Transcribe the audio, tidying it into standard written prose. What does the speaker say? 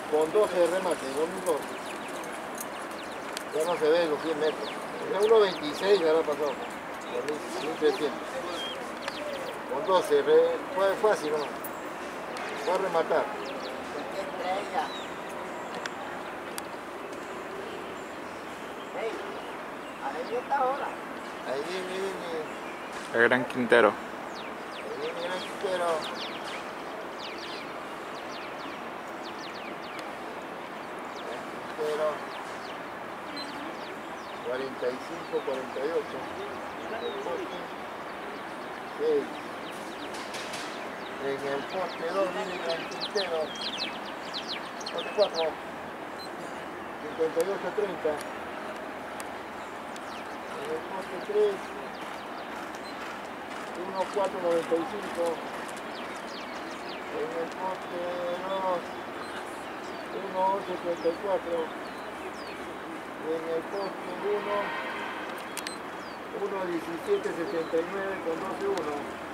con 12 de remate, 2002. Ya no se ve los 100 metros. Ya 1.26 ya lo ha pasado. 1.300. Con 12, fue fácil, ¿no? Fue a rematar. Ahí está ahora. Ahí viene. El Gran Quintero. Ahí viene el Gran Quintero. Quintero. 45, 48. 6. En el poste 2 viene el Gran Quintero. Poste 4. 58, 30. En el poste 3. 1, 4, 95. En el poste 2. 1, 11, 34. En el poste 1, 1, 17, 79 con 12, 1.